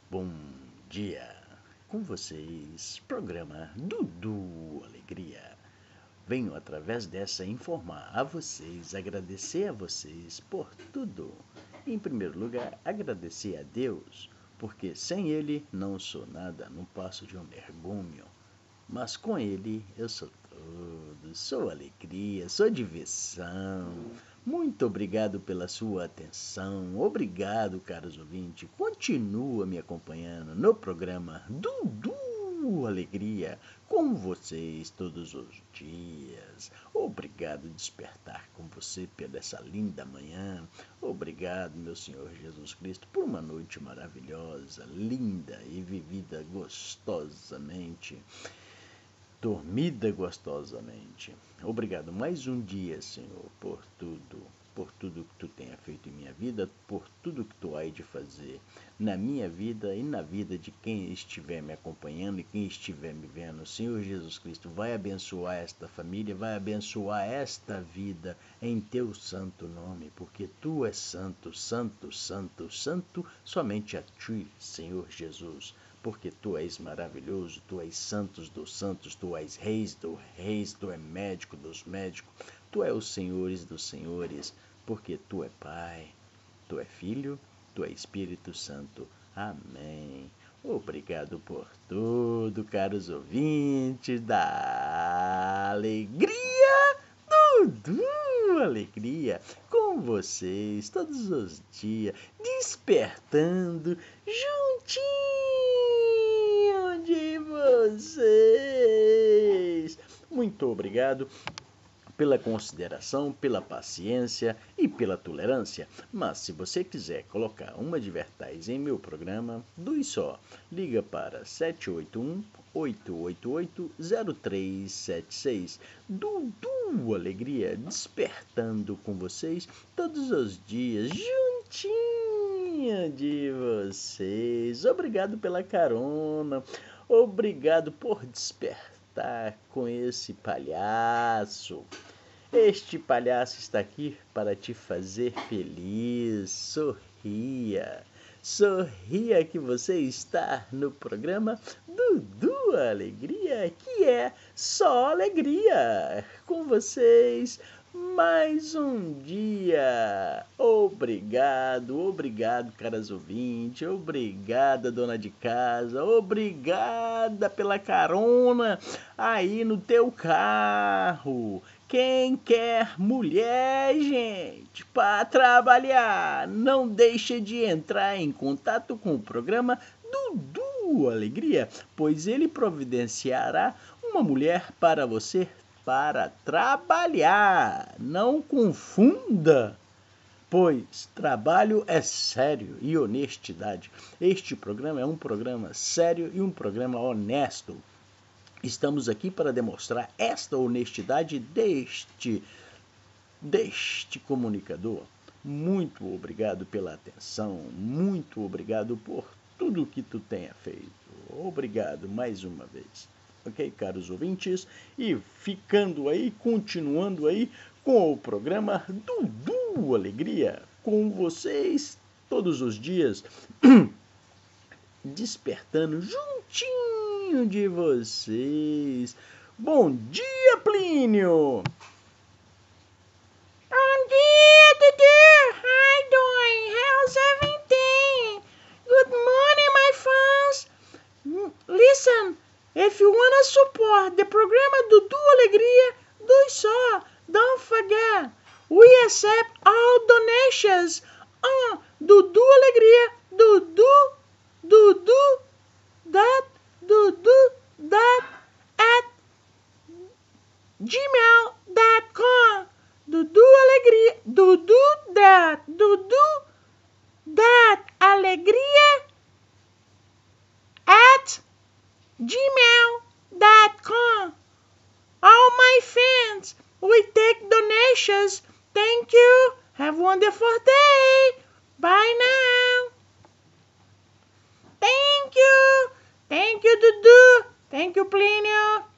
Bom dia, com vocês, programa Dudu Alegria. Venho através dessa informar a vocês, agradecer a vocês por tudo. Em primeiro lugar, agradecer a Deus, porque sem Ele não sou nada, não passo de um mergulho. Mas com Ele eu sou tudo, sou alegria, sou diversão. Muito obrigado pela sua atenção. Obrigado, caros ouvintes. Continua me acompanhando no programa Dudu Alegria, com vocês todos os dias. Obrigado despertar com você pela essa linda manhã. Obrigado, meu Senhor Jesus Cristo, por uma noite maravilhosa, linda e vivida gostosamente. Dormida gostosamente. Obrigado mais um dia, Senhor, por tudo que Tu tenha feito em minha vida, por tudo que Tu há de fazer na minha vida e na vida de quem estiver me acompanhando e quem estiver me vendo. Senhor Jesus Cristo, vai abençoar esta família, vai abençoar esta vida em Teu santo nome, porque Tu és santo, santo, santo, santo, somente a Ti, Senhor Jesus. Porque Tu és maravilhoso, Tu és santos dos santos, Tu és reis dos reis, Tu és médico dos médicos, Tu és os senhores dos senhores, porque Tu é Pai, Tu é Filho, Tu é Espírito Santo. Amém. Obrigado por tudo, caros ouvintes da Alegria, Dudu Alegria, com vocês todos os dias, despertando juntinho de vocês. Muito obrigado pela consideração, pela paciência e pela tolerância. Mas se você quiser colocar uma advertise em meu programa, doe só. Liga para 781-888-0376. Dudu Alegria, despertando com vocês todos os dias, juntinho de vocês. Obrigado pela carona. Obrigado por despertar com esse palhaço. Este palhaço está aqui para te fazer feliz. Sorria. Sorria que você está no programa Dudu Alegria, que é só alegria. Com vocês, mais um dia. Obrigado, caras ouvintes. Obrigada, dona de casa. Obrigada pela carona aí no teu carro. Quem quer mulher, gente, para trabalhar, não deixe de entrar em contato com o programa Dudu Alegria, pois ele providenciará uma mulher para você para trabalhar. Não confunda, pois trabalho é sério e honestidade. Este programa é um programa sério e um programa honesto. Estamos aqui para demonstrar esta honestidade deste comunicador. Muito obrigado pela atenção, muito obrigado por tudo que tu tenha feito. Obrigado mais uma vez. Ok, caros ouvintes? E ficando aí, continuando aí com o programa Dudu Alegria, com vocês todos os dias, despertando juntinho de vocês. Bom dia, Plínio! Bom dia, Dudu! How doing? How's everything? Good morning, my friends! Listen, if you wanna support the programa Dudu Alegria, do so. Don't forget, we accept all donations on Dudu Alegria, dudu@gmail.com. Dudu Alegria, dudu.alegria@gmail.com. All my fans, we take donations. Thank you. Have a wonderful day. Bye now. Thank you. Thank you, Dudu. Thank you, Plínio.